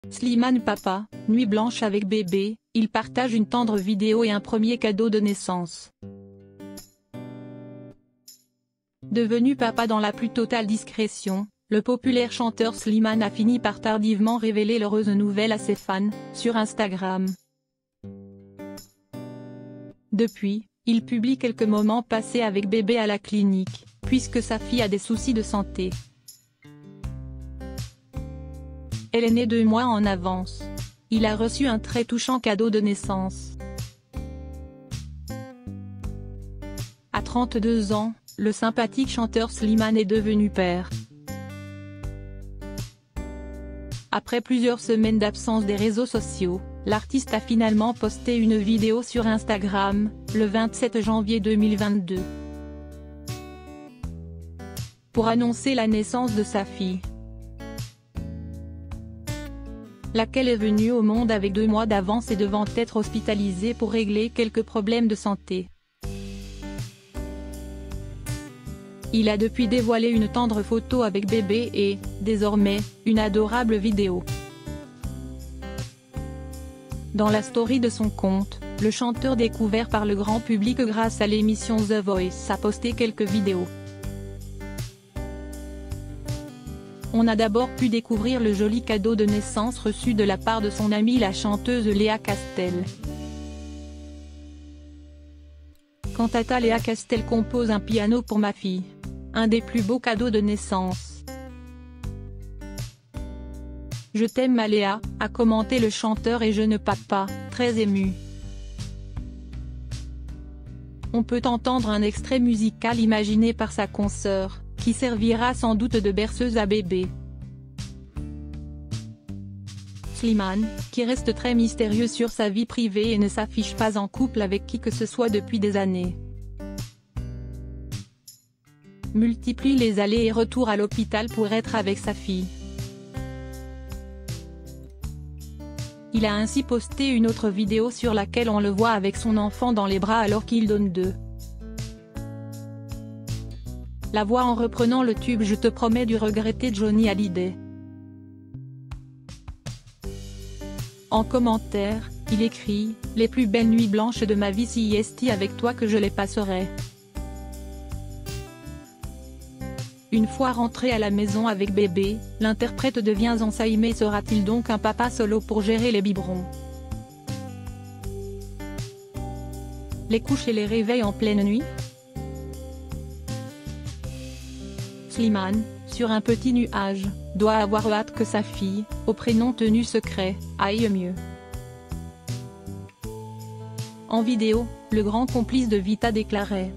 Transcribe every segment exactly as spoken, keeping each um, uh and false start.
Slimane papa, nuit blanche avec bébé, il partage une tendre vidéo et un premier cadeau de naissance. Devenu papa dans la plus totale discrétion, le populaire chanteur Slimane a fini par tardivement révéler l'heureuse nouvelle à ses fans, sur Instagram. Depuis, il publie quelques moments passés avec bébé à la clinique, puisque sa fille a des soucis de santé. Elle est née deux mois en avance. Il a reçu un très touchant cadeau de naissance. À trente-deux ans, le sympathique chanteur Slimane est devenu père. Après plusieurs semaines d'absence des réseaux sociaux, l'artiste a finalement posté une vidéo sur Instagram, le vingt-sept janvier deux mille vingt-deux. Pour annoncer la naissance de sa fille, laquelle est venue au monde avec deux mois d'avance et devant être hospitalisée pour régler quelques problèmes de santé. Il a depuis dévoilé une tendre photo avec bébé et, désormais, une adorable vidéo. Dans la story de son compte, le chanteur découvert par le grand public grâce à l'émission The Voice a posté quelques vidéos. On a d'abord pu découvrir le joli cadeau de naissance reçu de la part de son amie la chanteuse Léa Castel. Quant à ta Léa Castel compose un piano pour ma fille. Un des plus beaux cadeaux de naissance. Je t'aime ma Léa, a commenté le chanteur et jeune papa, très ému. On peut entendre un extrait musical imaginé par sa consoeur, qui servira sans doute de berceuse à bébé. Slimane, qui reste très mystérieux sur sa vie privée et ne s'affiche pas en couple avec qui que ce soit depuis des années, multiplie les allers et retours à l'hôpital pour être avec sa fille. Il a ainsi posté une autre vidéo sur laquelle on le voit avec son enfant dans les bras alors qu'il donne d'eux. La voix en reprenant le tube Je te promets du regretté Johnny Hallyday. En commentaire, il écrit « Les plus belles nuits blanches de ma vie si est avec toi que je les passerai. Une fois rentré à la maison avec bébé, l'interprète devient ensaïmé. Sera-t-il donc un papa solo pour gérer les biberons? Les couches et les réveils en pleine nuit? Slimane, sur un petit nuage, doit avoir hâte que sa fille, au prénom tenu secret, aille mieux. En vidéo, le grand complice de Vita déclarait: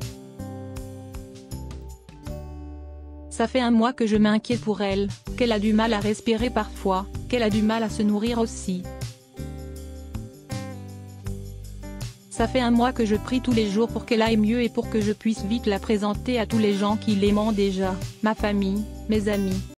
Ça fait un mois que je m'inquiète pour elle, qu'elle a du mal à respirer parfois, qu'elle a du mal à se nourrir aussi. Ça fait un mois que je prie tous les jours pour qu'elle aille mieux et pour que je puisse vite la présenter à tous les gens qui l'aiment déjà, ma famille, mes amis.